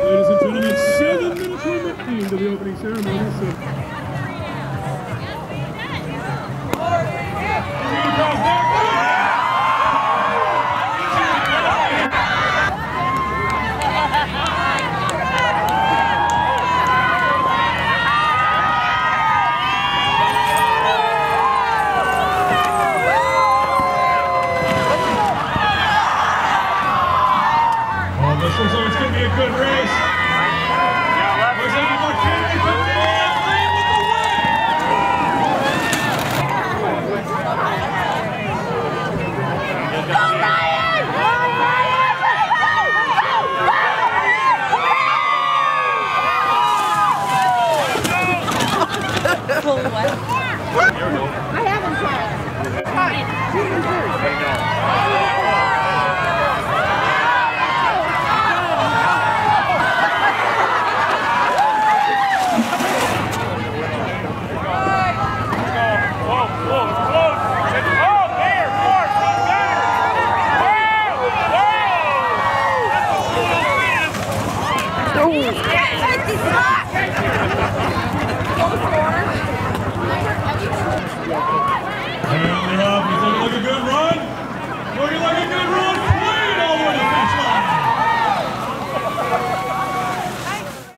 Ladies and gentlemen, 7 minutes remaining to the opening ceremony. So. This looks like it's going to be a good race. Looks like an opportunity for Ryan with the I haven't tried. Looking like a good run. Looking like a good run.